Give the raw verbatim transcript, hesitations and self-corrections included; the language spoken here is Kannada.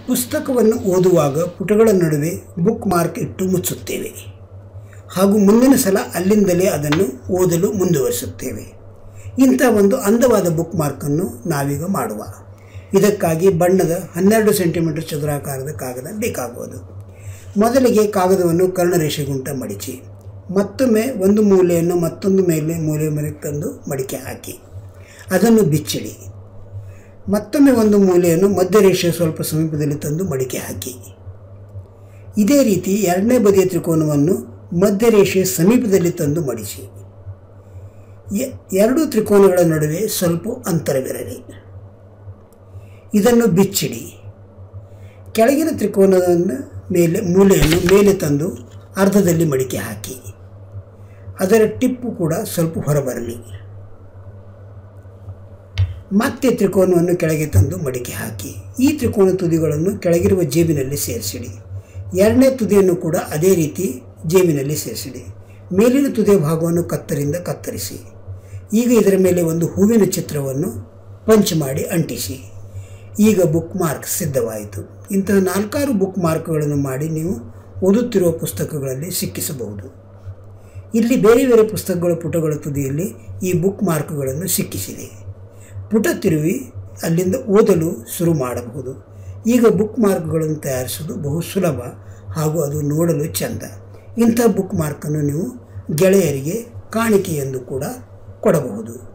ಪುಸ್ತಕವನ್ನು ಓದುವಾಗ ಪುಟಗಳ ನಡುವೆ ಬುಕ್ ಮಾರ್ಕ್ ಇಟ್ಟು ಮುಚ್ಚುತ್ತೇವೆ ಹಾಗೂ ಮುಂದಿನ ಸಲ ಅಲ್ಲಿಂದಲೇ ಅದನ್ನು ಓದಲು ಮುಂದುವರಿಸುತ್ತೇವೆ. ಇಂಥ ಒಂದು ಅಂದವಾದ ಬುಕ್ ಮಾರ್ಕನ್ನು ನಾವೀಗ ಮಾಡುವ. ಇದಕ್ಕಾಗಿ ಬಣ್ಣದ ಹನ್ನೆರಡು ಸೆಂಟಿಮೀಟರ್ ಚದುರಾಕಾರದ ಕಾಗದ ಬೇಕಾಗುವುದು. ಮೊದಲಿಗೆ ಕಾಗದವನ್ನು ಕರ್ಣರೇಷೆಗುಂಟ ಮಡಿಚಿ, ಮತ್ತೊಮ್ಮೆ ಒಂದು ಮೂಲೆಯನ್ನು ಮತ್ತೊಂದು ಮೇಲೆ ಮೂಲೆ ಮೇಲೆ ತಂದು ಮಡಿಕೆ ಹಾಕಿ ಅದನ್ನು ಬಿಚ್ಚಿಡಿ. ಮತ್ತೊಮ್ಮೆ ಒಂದು ಮೂಲೆಯನ್ನು ಮಧ್ಯರೇಷೆಯ ಸ್ವಲ್ಪ ಸಮೀಪದಲ್ಲಿ ತಂದು ಮಡಿಕೆ ಹಾಕಿ. ಇದೇ ರೀತಿ ಎರಡನೇ ಬದಿಯ ತ್ರಿಕೋನವನ್ನು ಮಧ್ಯರೇಷೆಯ ಸಮೀಪದಲ್ಲಿ ತಂದು ಮಡಿಸಿ. ಎರಡೂ ತ್ರಿಕೋನಗಳ ನಡುವೆ ಸ್ವಲ್ಪ ಅಂತರವಿರಲಿ. ಇದನ್ನು ಬಿಚ್ಚಿಡಿ. ಕೆಳಗಿನ ತ್ರಿಕೋನದ ಮೇಲೆ ಮೂಲೆಯನ್ನು ಮೇಲೆ ತಂದು ಅರ್ಧದಲ್ಲಿ ಮಡಿಕೆ ಹಾಕಿ. ಅದರ ಟಿಪ್ಪು ಕೂಡ ಸ್ವಲ್ಪ ಹೊರಬರಲಿ. ಮತ್ತೆ ತ್ರಿಕೋನವನ್ನು ಕೆಳಗೆ ತಂದು ಮಡಿಕೆ ಹಾಕಿ. ಈ ತ್ರಿಕೋನ ತುದಿಗಳನ್ನು ಕೆಳಗಿರುವ ಜೇಬಿನಲ್ಲಿ ಸೇರಿಸಿಡಿ. ಎರಡನೇ ತುದಿಯನ್ನು ಕೂಡ ಅದೇ ರೀತಿ ಜೇಬಿನಲ್ಲಿ ಸೇರಿಸಿಡಿ. ಮೇಲಿನ ತುದಿಯ ಭಾಗವನ್ನು ಕತ್ತರಿಂದ ಕತ್ತರಿಸಿ. ಈಗ ಇದರ ಮೇಲೆ ಒಂದು ಹೂವಿನ ಚಿತ್ರವನ್ನು ಪಂಚ್ ಮಾಡಿ ಅಂಟಿಸಿ. ಈಗ ಬುಕ್ ಮಾರ್ಕ್ ಸಿದ್ಧವಾಯಿತು. ಇಂತಹ ನಾಲ್ಕಾರು ಬುಕ್ ಮಾರ್ಕ್ಗಳನ್ನು ಮಾಡಿ ನೀವು ಓದುತ್ತಿರುವ ಪುಸ್ತಕಗಳಲ್ಲಿ ಸಿಕ್ಕಿಸಬಹುದು. ಇಲ್ಲಿ ಬೇರೆ ಬೇರೆ ಪುಸ್ತಕಗಳ ಪುಟಗಳ ತುದಿಯಲ್ಲಿ ಈ ಬುಕ್ ಮಾರ್ಕ್ಗಳನ್ನು ಸಿಕ್ಕಿಸಿದೆ. ಪುಟ ತಿರುವಿ ಅಲ್ಲಿಂದ ಓದಲು ಶುರು ಮಾಡಬಹುದು. ಈಗ ಬುಕ್ ಮಾರ್ಕ್ಗಳನ್ನು ತಯಾರಿಸುವುದು ಬಹು ಸುಲಭ ಹಾಗೂ ಅದು ನೋಡಲು ಚೆಂದ. ಇಂಥ ಬುಕ್ ಮಾರ್ಕನ್ನು ನೀವು ಗೆಳೆಯರಿಗೆ ಕಾಣಿಕೆ ಎಂದು ಕೂಡ ಕೊಡಬಹುದು.